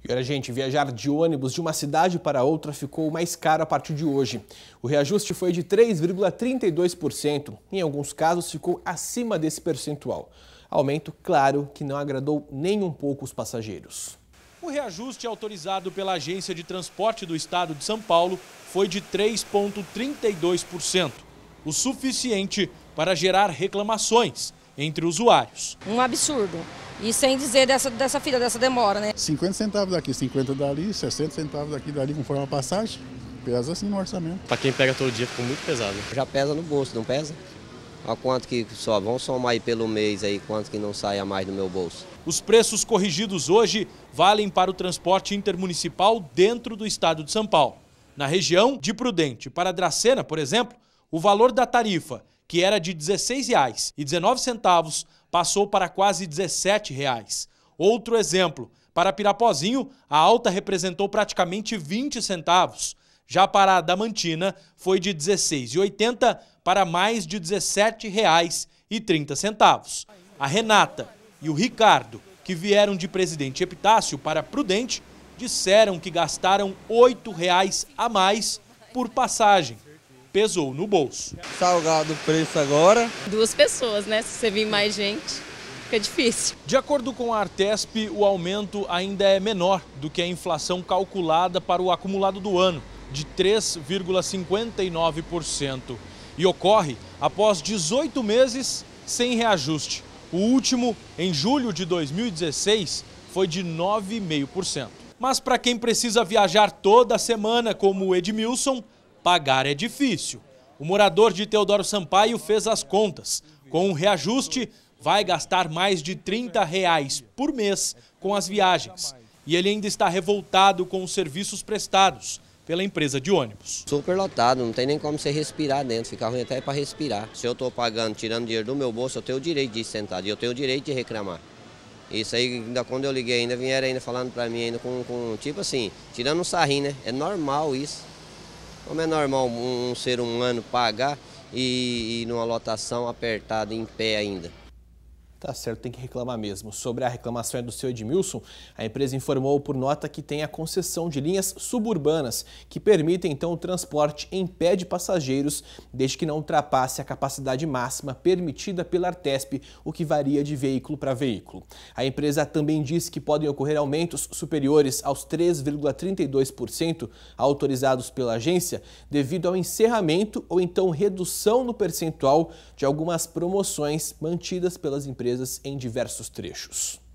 E olha, gente, viajar de ônibus de uma cidade para outra ficou mais caro a partir de hoje. O reajuste foi de 3,32%. Em alguns casos, ficou acima desse percentual. Aumento, claro, que não agradou nem um pouco os passageiros. O reajuste autorizado pela Agência de Transporte do Estado de São Paulo foi de 3,32%, o suficiente para gerar reclamações entre usuários. Um absurdo. E sem dizer dessa fila, dessa demora, né? 50 centavos daqui, 50 dali, 60 centavos daqui, dali, conforme a passagem. Pesa assim no orçamento. Para quem pega todo dia ficou muito pesado. Já pesa no bolso, não pesa? A quanto que só vão somar aí pelo mês aí, quanto que não sai a mais do meu bolso? Os preços corrigidos hoje valem para o transporte intermunicipal dentro do estado de São Paulo. Na região de Prudente para Dracena, por exemplo, o valor da tarifa, que era de R$ 16,19, passou para quase R$ 17. Outro exemplo, para Pirapozinho, a alta representou praticamente 20 centavos. Já para a Damantina, foi de R$ 16,80 para mais de R$ 17,30. A Renata e o Ricardo, que vieram de Presidente Epitácio para Prudente, disseram que gastaram R$ 8 a mais por passagem. Pesou no bolso. Salgado o preço agora. 2 pessoas, né? Se você vir mais gente, fica difícil. De acordo com a Artesp, o aumento ainda é menor do que a inflação calculada para o acumulado do ano, de 3,59%. E ocorre após 18 meses sem reajuste. O último, em julho de 2016, foi de 9,5%. Mas para quem precisa viajar toda semana, como o Edmilson, pagar é difícil. O morador de Teodoro Sampaio fez as contas. Com o reajuste, vai gastar mais de R$ 30 por mês com as viagens. E ele ainda está revoltado com os serviços prestados pela empresa de ônibus. Super lotado, não tem nem como você respirar dentro, fica ruim até para respirar. Se eu estou pagando, tirando dinheiro do meu bolso, eu tenho o direito de ir sentado e eu tenho o direito de reclamar. Isso aí, ainda quando eu liguei, ainda vieram ainda falando para mim, ainda com tipo assim, tirando um sarrinho, né? É normal isso. Como é normal um ser humano pagar e numa lotação apertada em pé ainda? Tá certo, tem que reclamar mesmo. Sobre a reclamação do seu Edmilson, a empresa informou por nota que tem a concessão de linhas suburbanas, que permitem então o transporte em pé de passageiros, desde que não ultrapasse a capacidade máxima permitida pela Artesp, o que varia de veículo para veículo. A empresa também disse que podem ocorrer aumentos superiores aos 3,32% autorizados pela agência, devido ao encerramento ou então redução no percentual de algumas promoções mantidas pelas empresas em diversos trechos.